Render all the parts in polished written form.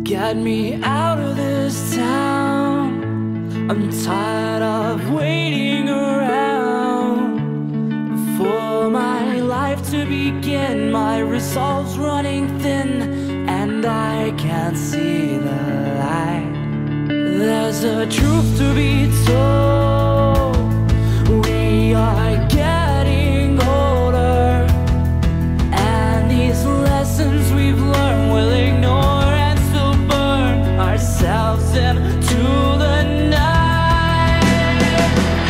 Get me out of this town. I'm tired of waiting around for my life to begin. My resolve's running thin, and I can't see the light. There's a truth to be told. We are getting older, and these lessons we've learned will ignore and still burn ourselves into the night.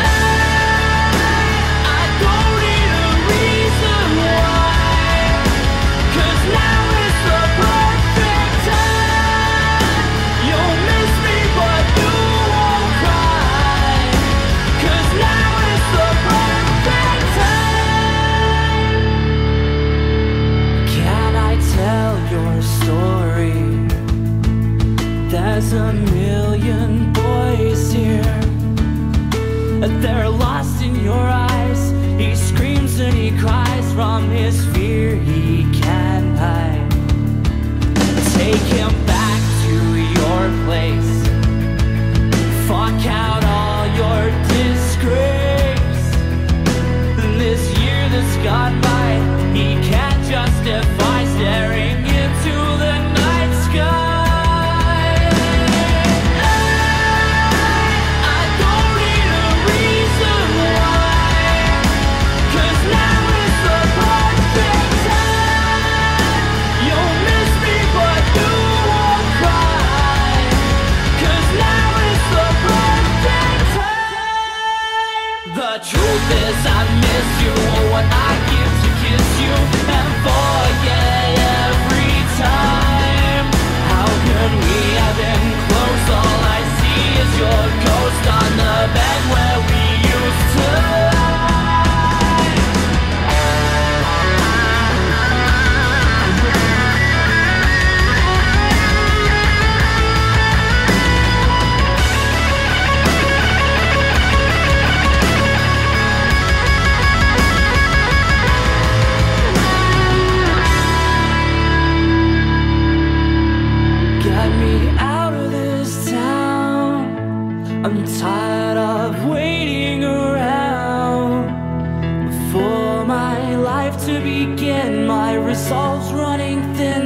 I don't need a reason why, 'cause now is the perfect time. You'll miss me but you won't cry, 'cause now is the perfect time. Can I tell your story? There's a million boys here, they're lost in your eyes. He screams and he cries from his fear he can't hide. Take him back to your place. Fuck out all your disgrace. This year that's gone by, he can't justify staring into the night sky. I don't need a reason why, 'cause now is the perfect time. You'll miss me but you won't cry, 'cause now is the perfect time. The truth is I miss you, what I give to kiss you and forget every time. How could we have been close? All I see is your ghost on the bed where we used to lie. Get me out of this town. I'm tired of waiting around for my life to begin. My resolve's running thin,